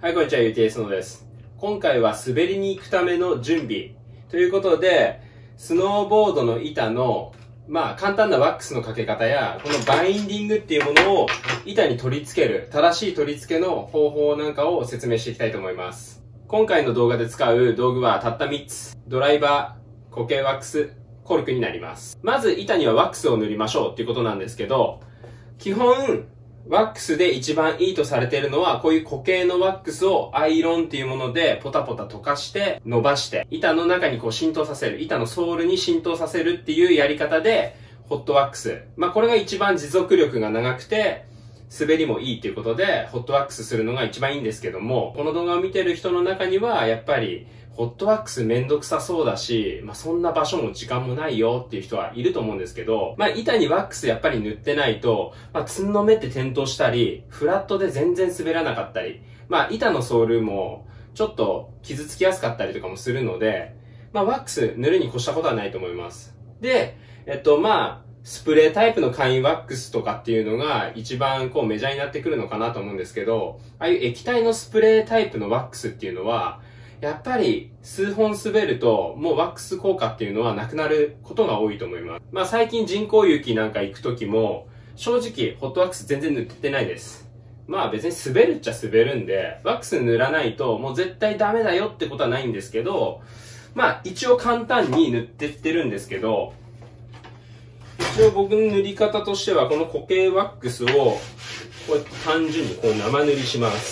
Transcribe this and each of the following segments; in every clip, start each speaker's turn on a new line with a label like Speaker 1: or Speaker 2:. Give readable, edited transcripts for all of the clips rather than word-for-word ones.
Speaker 1: はい、こんにちは、UTS のです。今回は滑りに行くための準備ということで、スノーボードの板の、簡単なワックスのかけ方や、このバインディングっていうものを板に取り付ける、正しい取り付けの方法なんかを説明していきたいと思います。今回の動画で使う道具はたった3つ。ドライバー、固形ワックス、コルクになります。まず板にはワックスを塗りましょうっていうことなんですけど、基本、ワックスで一番いいとされているのは、こういう固形のワックスをアイロンっていうものでポタポタ溶かして伸ばして、板の中にこう浸透させる、板のソールに浸透させるっていうやり方で、ホットワックス。これが一番持続力が長くて、滑りもいいっていうことで、ホットワックスするのが一番いいんですけども、この動画を見てる人の中には、やっぱり、ホットワックスめんどくさそうだし、そんな場所も時間もないよっていう人はいると思うんですけど、板にワックスやっぱり塗ってないと、つんのめって転倒したり、フラットで全然滑らなかったり、板のソールもちょっと傷つきやすかったりとかもするので、ワックス塗るに越したことはないと思います。で、スプレータイプの簡易ワックスとかっていうのが一番こうメジャーになってくるのかなと思うんですけど、ああいう液体のスプレータイプのワックスっていうのは、やっぱり数本滑るともうワックス効果っていうのはなくなることが多いと思います。最近人工雪なんか行くときも正直ホットワックス全然塗ってないです。別に滑るっちゃ滑るんで、ワックス塗らないともう絶対ダメだよってことはないんですけど、一応簡単に塗ってってるんですけど、一応僕の塗り方としてはこの固形ワックスをこうやって単純にこう生塗りします。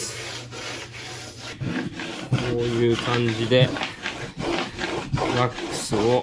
Speaker 1: こういう感じでワックスを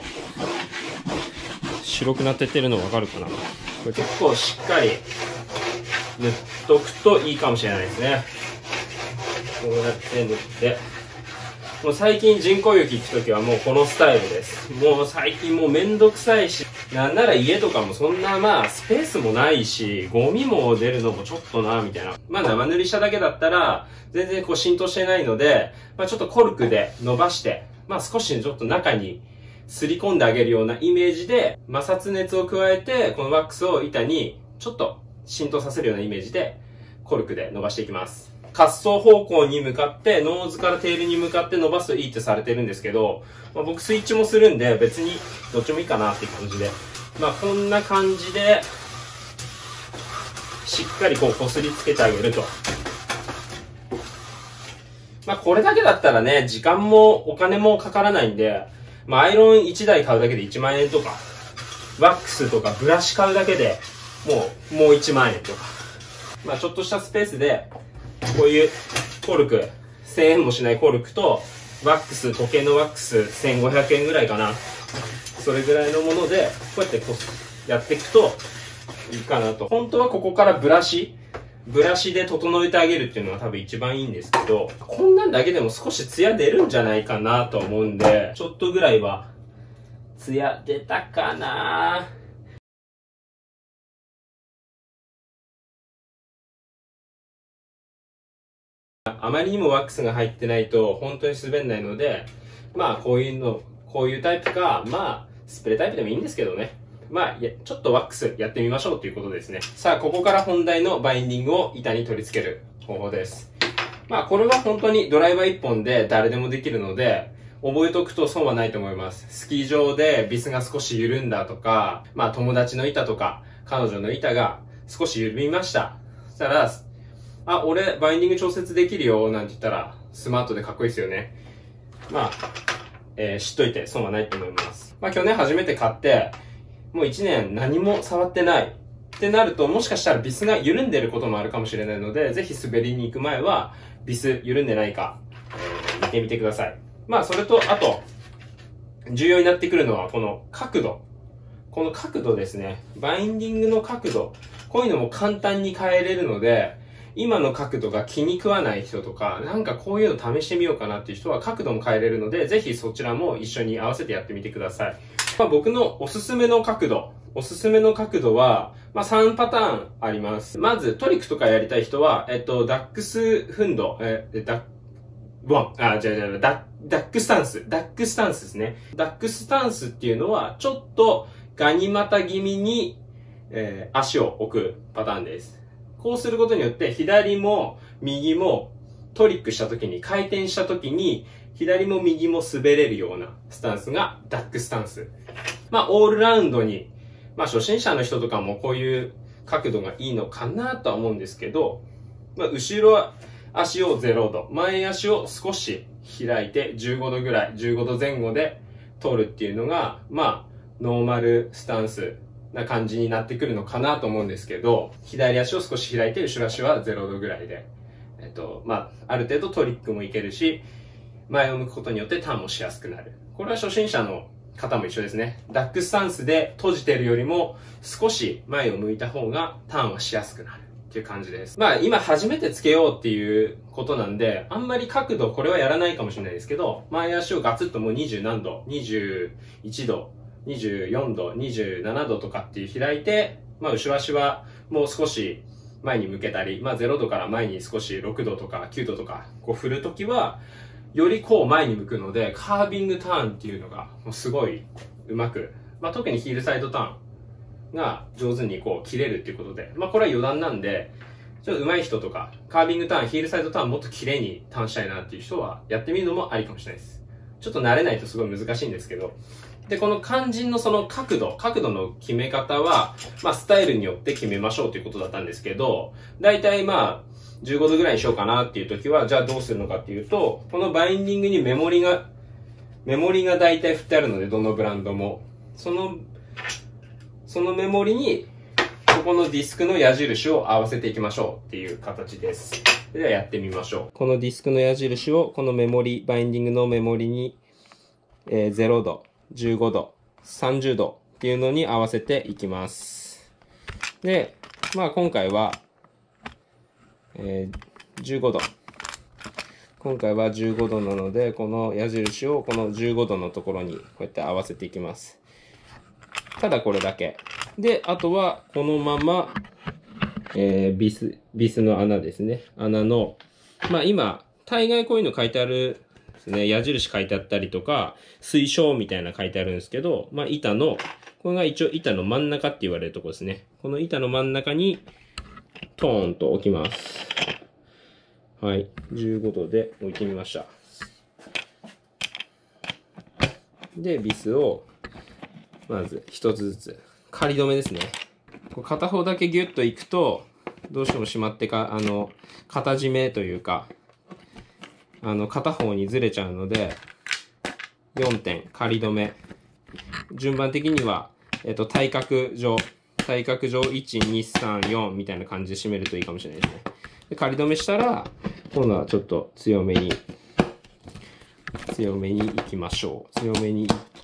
Speaker 1: 白くなってってるの分かるかな。これ結構しっかり塗っとくといいかもしれないですね。こうやって塗って、もう最近人工雪行くときはもうこのスタイルです。もう最近もうめんどくさいし、なんなら家とかもそんなスペースもないし、ゴミも出るのもちょっとなみたいな。生塗りしただけだったら全然こう浸透してないので、ちょっとコルクで伸ばして、少しちょっと中にすり込んであげるようなイメージで、摩擦熱を加えてこのワックスを板にちょっと浸透させるようなイメージでコルクで伸ばしていきます。滑走方向に向かって、ノーズからテールに向かって伸ばすといいってされてるんですけど、僕スイッチもするんで別にどっちもいいかなっていう感じで。こんな感じで、しっかりこう擦りつけてあげると。これだけだったらね、時間もお金もかからないんで、アイロン1台買うだけで1万円とか、ワックスとかブラシ買うだけでもう1万円とか。ちょっとしたスペースで、こういうコルク、1000円もしないコルクと、ワックス、固形のワックス1500円ぐらいかな。それぐらいのもので、こうやってやっていくといいかなと。本当はここからブラシで整えてあげるっていうのが多分一番いいんですけど、こんなんだけでも少しツヤ出るんじゃないかなと思うんで、ちょっとぐらいはツヤ出たかな。あまりにもワックスが入ってないと本当に滑んないので、こういうタイプか、スプレータイプでもいいんですけどね。ちょっとワックスやってみましょうということですね。さあ、ここから本題のバインディングを板に取り付ける方法です。これは本当にドライバー1本で誰でもできるので、覚えておくと損はないと思います。スキー場でビスが少し緩んだとか、友達の板とか、彼女の板が少し緩みました。そしたら、俺、バインディング調節できるよ、なんて言ったら、スマートでかっこいいですよね。知っといて損はないと思います。去年初めて買って、もう1年何も触ってないってなると、もしかしたらビスが緩んでることもあるかもしれないので、ぜひ滑りに行く前は、ビス緩んでないか、見てみてください。それと、あと、重要になってくるのは、この角度。この角度ですね。バインディングの角度。こういうのも簡単に変えれるので、今の角度が気に食わない人とか、なんかこういうの試してみようかなっていう人は角度も変えれるので、ぜひそちらも一緒に合わせてやってみてください。僕のおすすめの角度は、3パターンあります。まずトリックとかやりたい人は、ダックスフンド、ダックスタンスですね。ダックスタンスっていうのは、ちょっとガニ股気味に、足を置くパターンです。こうすることによって、左も右もトリックした時に、回転した時に、左も右も滑れるようなスタンスがダックスタンス。まあ、オールラウンドに、まあ、初心者の人とかもこういう角度がいいのかなとは思うんですけど、まあ、後ろ足を0度、前足を少し開いて15度ぐらい、15度前後で取るっていうのが、まあ、ノーマルスタンスな感じになってくるのかなと思うんですけど、左足を少し開いて、後ろ足は0度ぐらいで、まあ、ある程度トリックもいけるし、前を向くことによってターンもしやすくなる。これは初心者の方も一緒ですね。ダックスタンスで閉じてるよりも少し前を向いた方がターンはしやすくなるっていう感じです。まあ今初めてつけようっていうことなんで、あんまり角度これはやらないかもしれないですけど、前足をガツッともう20何度、21度、24度、27度とかっていう開いて、まあ後ろ足はもう少し前に向けたり、まあ0度から前に少し6度とか9度とかこう振るときは、よりこう前に向くので、カービングターンっていうのがもうすごいうまく、まあ特にヒールサイドターンが上手にこう切れるっていうことで、まあこれは余談なんで、ちょっと上手い人とか、カービングターン、ヒールサイドターンもっと綺麗にターンしたいなっていう人はやってみるのもありかもしれないです。ちょっと慣れないとすごい難しいんですけど、で、この肝心のその角度の決め方は、まあスタイルによって決めましょうということだったんですけど、だいたいまあ、15度ぐらいにしようかなっていう時は、じゃあどうするのかっていうと、このバインディングにメモリがだいたい振ってあるので、どのブランドも。そのメモリに、ここのディスクの矢印を合わせていきましょうっていう形です。ではやってみましょう。このディスクの矢印を、このメモリ、バインディングのメモリに、0度、15度、30度っていうのに合わせていきます。で、まあ今回は、15度。今回は15度なので、この矢印をこの15度のところにこうやって合わせていきます。ただこれだけ。で、あとはこのまま、ビスの穴ですね。穴の、まあ今、大概こういうの書いてあるですね。矢印書いてあったりとか、推奨みたいな書いてあるんですけど、まあ板の、これが一応板の真ん中って言われるところですね。この板の真ん中に、トーンと置きます。はい。15度で置いてみました。で、ビスを、まず一つずつ。仮止めですね。片方だけギュッといくと、どうしてもしまってか、型締めというか、片方にずれちゃうので、4点、仮止め。順番的には、対角上、1、2、3、4みたいな感じで締めるといいかもしれないですね。で、仮止めしたら、今度はちょっと強めに行きましょう。強めに行って、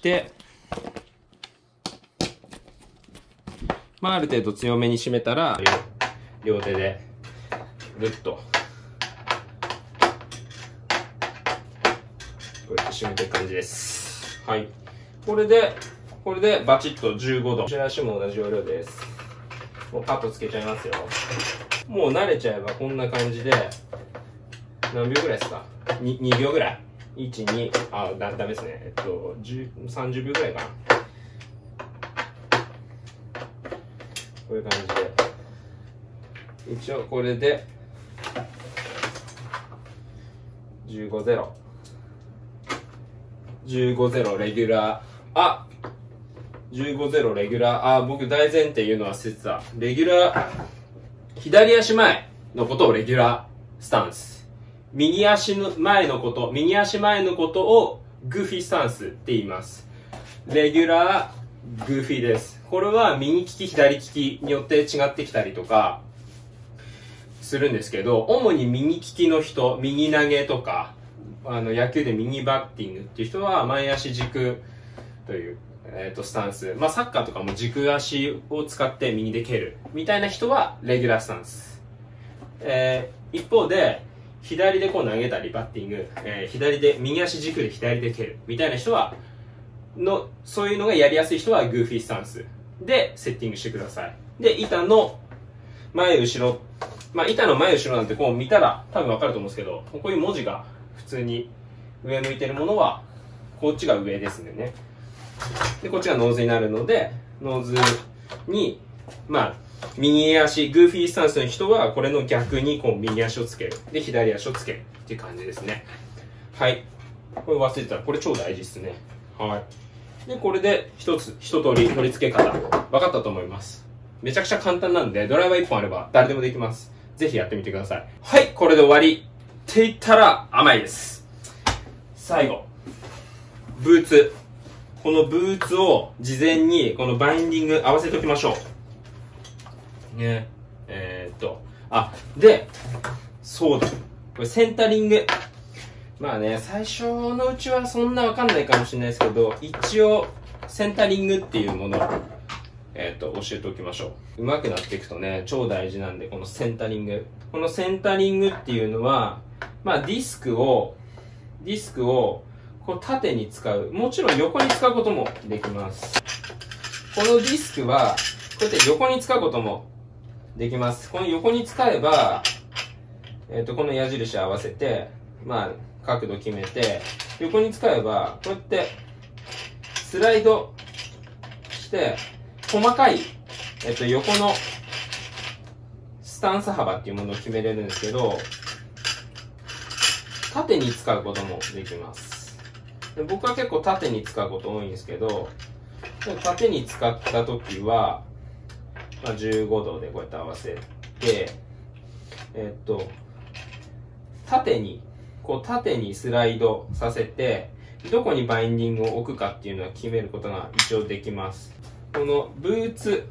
Speaker 1: まあ、ある程度強めに締めたら、両手で、ぐっと、こうやって締めていく感じです。はい。これでバチッと15度。後ろ足も同じ要領です。もうパッとつけちゃいますよ。もう慣れちゃえばこんな感じで、何秒ぐらいですか 2 秒ぐらい。1、2、ダメですね。30秒ぐらいかな。こういう感じで。一応これで、15-0。15-0レギュラー。15-0レギュラー。僕大前提言うの忘れてた。レギュラー、左足前のことをレギュラースタンス。右足前のことをグーフィースタンスって言います。レギュラー、グーフィーです。これは右利き、左利きによって違ってきたりとかするんですけど、主に右利きの人、右投げとか、野球で右バッティングっていう人は前足軸という、スタンス。まあサッカーとかも軸足を使って右で蹴るみたいな人はレギュラースタンス。一方で、左でこう投げたりバッティング、右足軸で左で蹴るみたいな人は、そういうのがやりやすい人はグーフィースタンスでセッティングしてください。で、板の前後ろ、まあ板の前後ろなんてこう見たら多分わかると思うんですけど、こういう文字が普通に上向いてるものは、こっちが上ですね。で、こっちがノーズになるので、ノーズに、まあ、 右足、グーフィースタンスの人は、これの逆に、こう、右足をつける。で、左足をつける。っていう感じですね。はい。これ忘れてたら、これ超大事ですね。はい。で、これで、一通り取り付け方、分かったと思います。めちゃくちゃ簡単なんで、ドライバー1本あれば、誰でもできます。ぜひやってみてください。はい、これで終わり。って言ったら、甘いです。最後。ブーツ。このブーツを事前にこのバインディング合わせておきましょう。ね。で、そうだ。これセンタリング。まあね、最初のうちはそんなわかんないかもしれないですけど、一応、センタリングっていうものを、教えておきましょう。上手くなっていくとね、超大事なんで、このセンタリング。このセンタリングっていうのは、まあディスクを、こう縦に使う。もちろん横に使うこともできます。このディスクは、こうやって横に使うこともできます。この横に使えば、この矢印合わせて、まあ、角度決めて、横に使えば、こうやって、スライドして、細かい、横のスタンス幅っていうものを決めれるんですけど、縦に使うこともできます。で僕は結構縦に使うこと多いんですけど、縦に使ったときは、まあ、15度でこうやって合わせて、縦にスライドさせて、どこにバインディングを置くかっていうのは決めることが一応できます。このブーツ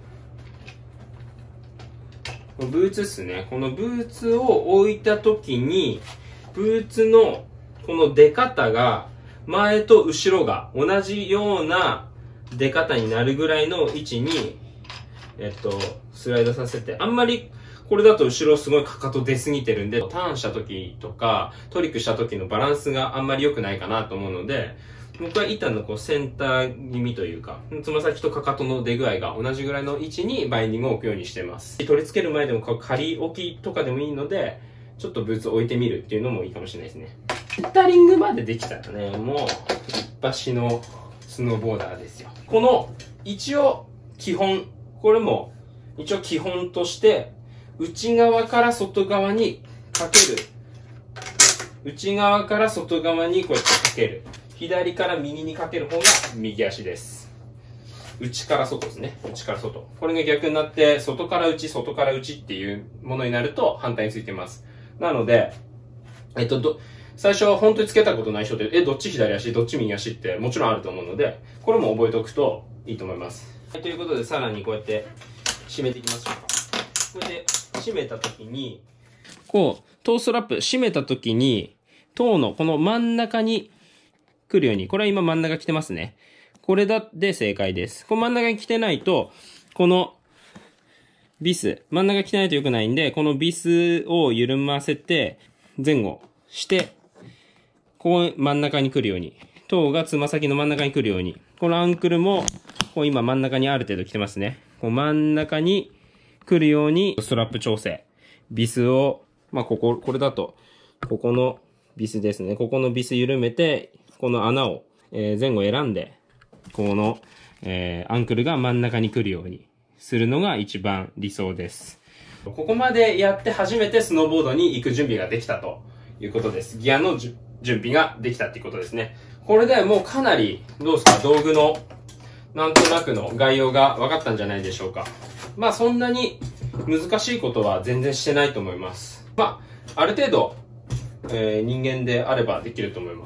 Speaker 1: ですね。このブーツを置いたときに、ブーツのこの出方が、前と後ろが同じような出方になるぐらいの位置に、スライドさせて、あんまりこれだと後ろすごいかかと出すぎてるんで、ターンした時とかトリックした時のバランスがあんまり良くないかなと思うので、僕は板のこうセンター気味というか、つま先とかかとの出具合が同じぐらいの位置にバインディングを置くようにしてます。取り付ける前でも仮置きとかでもいいので、ちょっとブーツ置いてみるっていうのもいいかもしれないですね。センタリングまでできたらね、もう一発のスノーボーダーですよ。この一応基本、これも一応基本として内側から外側にかける。内側から外側にこうやってかける。左から右にかける方が右足です。内から外ですね。内から外。これが逆になって外から内、外から内っていうものになると反対についてます。なので、最初は本当につけたことない人で、どっち左足、どっち右足ってもちろんあると思うので、これも覚えておくといいと思います。はい、ということで、さらにこうやって締めていきましょうか。これで締めたときに、こう、トーストラップ締めたときに、トーのこの真ん中に来るように、これは今真ん中来てますね。これで正解です。この真ん中に来てないと、このビス、真ん中来てないと良くないんで、このビスを緩ませて、前後して、こう真ん中に来るように。トーがつま先の真ん中に来るように。このアンクルも、こう今真ん中にある程度来てますね。こう真ん中に来るように、ストラップ調整。ビスを、まあこれだと、ここのビスですね。ここのビス緩めて、この穴を、前後選んで、この、アンクルが真ん中に来るようにするのが一番理想です。ここまでやって初めてスノーボードに行く準備ができたということです。ギアの準備ができたっていうことですね。これでもうかなり、どうですか、道具のなんとなくの概要が分かったんじゃないでしょうか。まあそんなに難しいことは全然してないと思います。まあ、ある程度、人間であればできると思います。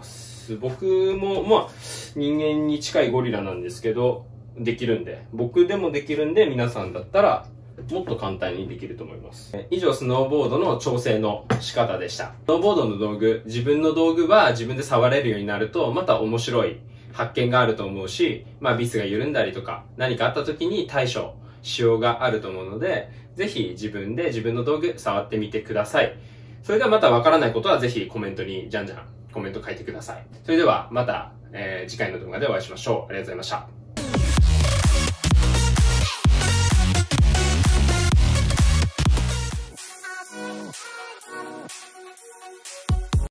Speaker 1: 僕も、まあ、人間に近いゴリラなんですけど、できるんで、僕でもできるんで、皆さんだったら、もっと簡単にできると思います。以上、スノーボードの調整の仕方でした。スノーボードの道具、自分の道具は自分で触れるようになると、また面白い発見があると思うし、まあビスが緩んだりとか、何かあった時に対処しようがあると思うので、ぜひ自分で自分の道具触ってみてください。それではまたわからないことはぜひコメントにじゃんじゃんコメント書いてください。それではまた、次回の動画でお会いしましょう。ありがとうございました。